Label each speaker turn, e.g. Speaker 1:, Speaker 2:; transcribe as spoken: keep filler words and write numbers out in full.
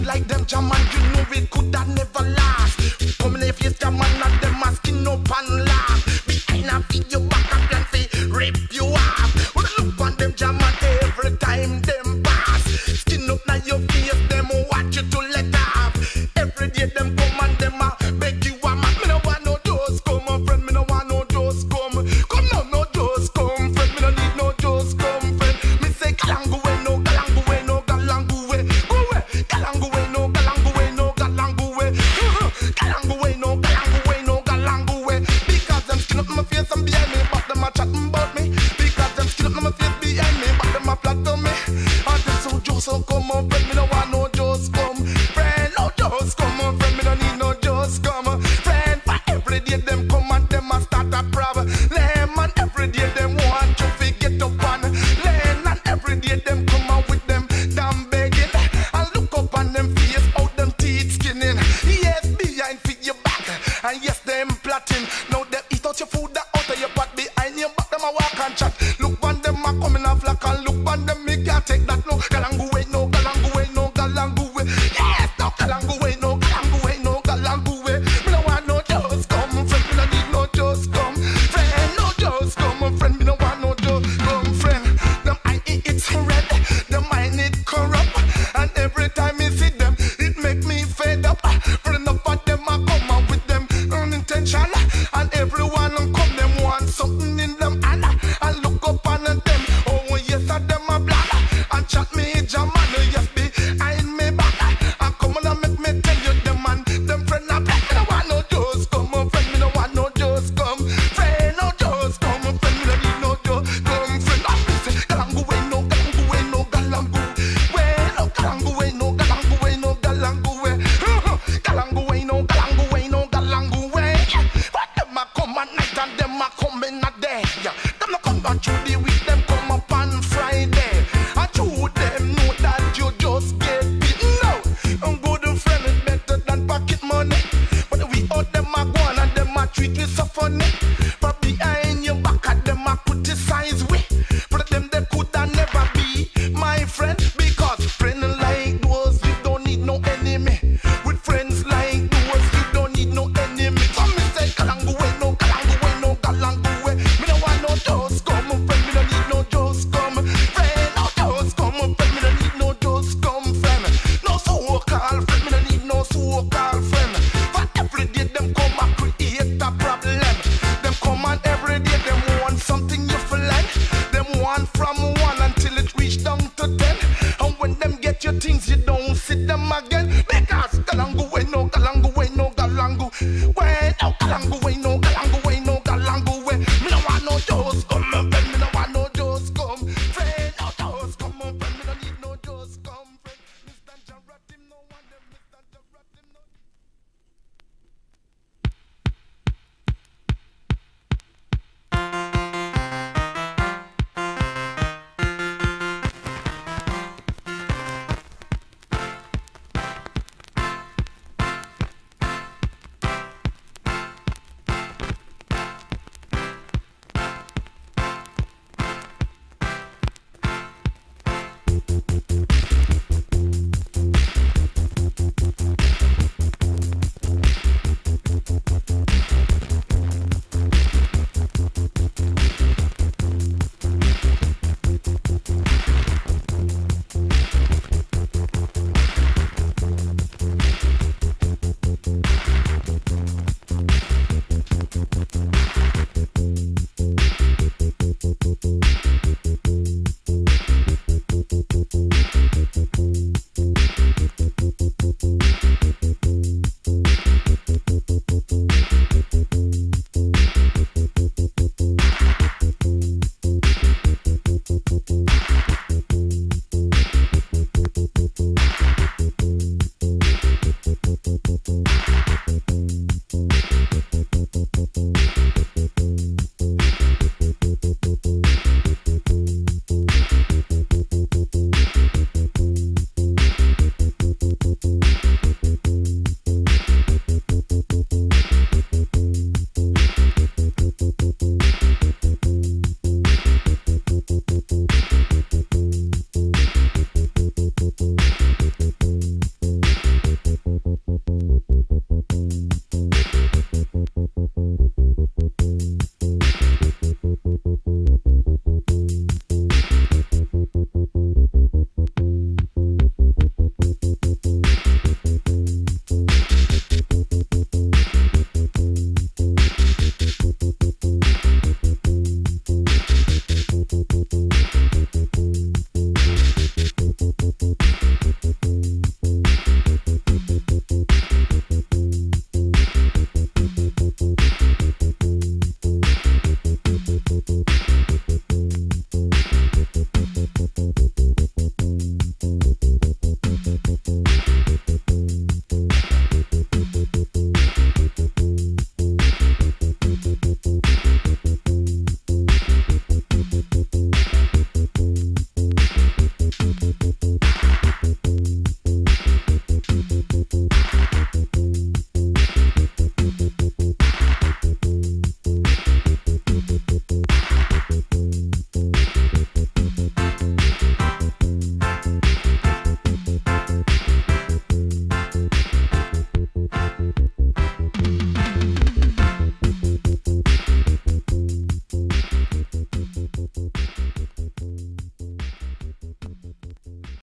Speaker 1: like them German, you know it could have never last. Come in the face German and them a skin up and laugh. Behind a video back and then say rip you off. When I look on them German every time them pass. Skin up now your face, them watch you to let off. Every day them come and them a beg you a man. Me no want no dose come, friend. Me no want no dose come. Come now, no dose come, friend. Me no need no dose come, friend. Me say galangu way, no galangu way, no galangu way. Go away, galangu way, no galangu way, no galangu way. Galangu way, no galangu way, no galangu way. Because them skin up my face and behind me, but them a chatting about me. Because them skin up my face behind me, but them a flatter me. And them so just so come on, friend. Me no want no just come, friend. No just come on, friend. Me no need no just come, friend. For every day them come and them a start a problem. And every day them want you to get up on land. And every day them come out with them damn begging. And look up on them face, out them teeth skinning. Yes, behind fit your back. And yes, them plotting. Now them eat out your food that out of your pot. Behind your back them a walk and chat. Look on them a coming a flock. And look on them me can't take that. No galangu way, no galangu way, no galangu way. Yes, no galangu way, no galangu way, no galangu way. Me no want no just come, friend. Me no need no just come, friend. No just come, friend. Me no want no just come, friend. Them eye it's red, them mind it corrupt. And every time me see them, it make me fed up. For enough of them I come out with them unintention. And everyone come them want something in them hand. And look up on them, oh yes, and them a black. And chat me German, yes, behind me back. And come on and make me tell you them man, them friend a black. Me no want no just come, friend. Me no want no just come, friend. No just come, friend. Me no need no just come, friend. I say galangu way, no galangu way, no galangu way, no galangu way, no galangu way, no galangu way. Galangu way, no galangu way, no galangu way. But them a come at night and them a come in a day. Them no come on through the week, them come up on Friday. And through them know that you just get beaten now. And good friend is better than pocket money. But we all them a go on and them a treat me so funny. But behind your back at them a criticize we. But them they coulda never be my friend. Because friends like those you don't need no enemy. With friends like those you don't need no enemy. Come me say galangu way, no galangu way, no galangu way. Me no want no just come, friend. Me no need no just come, friend. No just come, friend. Me no need no just come, friend. No so-called friend. Me no need no so-called friend. For every day them come and create a problem. Them come and every day them want something you feel like. Them want from one until it reach down to ten. And when them get your things, you don't see them again. Because